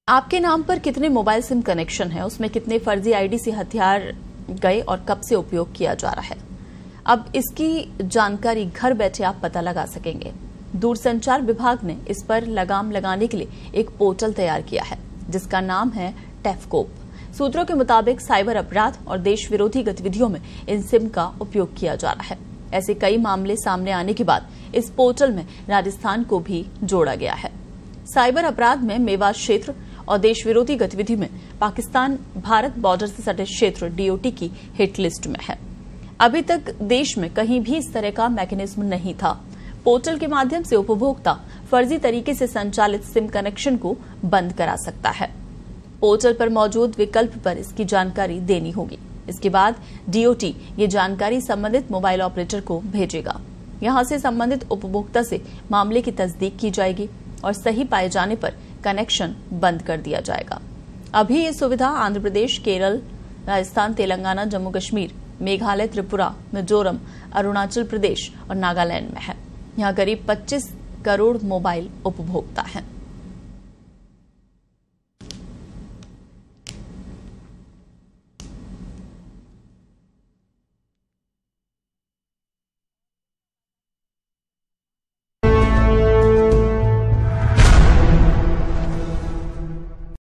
आपके नाम पर कितने मोबाइल सिम कनेक्शन है, उसमें कितने फर्जी आईडी से हथियार गए और कब से उपयोग किया जा रहा है, अब इसकी जानकारी घर बैठे आप पता लगा सकेंगे। दूरसंचार विभाग ने इस पर लगाम लगाने के लिए एक पोर्टल तैयार किया है जिसका नाम है टेफकोप। सूत्रों के मुताबिक साइबर अपराध और देश विरोधी गतिविधियों में इन सिम का उपयोग किया जा रहा है। ऐसे कई मामले सामने आने के बाद इस पोर्टल में राजस्थान को भी जोड़ा गया है। साइबर अपराध में मेवात क्षेत्र और देश विरोधी गतिविधि में पाकिस्तान भारत बॉर्डर से सटे क्षेत्र डीओटी की हिट लिस्ट में है। अभी तक देश में कहीं भी इस तरह का मैकेनिज्म नहीं था। पोर्टल के माध्यम से उपभोक्ता फर्जी तरीके से संचालित सिम कनेक्शन को बंद करा सकता है। पोर्टल पर मौजूद विकल्प पर इसकी जानकारी देनी होगी। इसके बाद डीओटी ये जानकारी संबंधित मोबाइल ऑपरेटर को भेजेगा। यहां से संबंधित उपभोक्ता से मामले की तस्दीक की जाएगी और सही पाए जाने पर कनेक्शन बंद कर दिया जाएगा। अभी ये सुविधा आंध्र प्रदेश, केरल, राजस्थान, तेलंगाना, जम्मू कश्मीर, मेघालय, त्रिपुरा, मिजोरम, अरुणाचल प्रदेश और नागालैंड में है। यहाँ करीब 25 करोड़ मोबाइल उपभोक्ता हैं।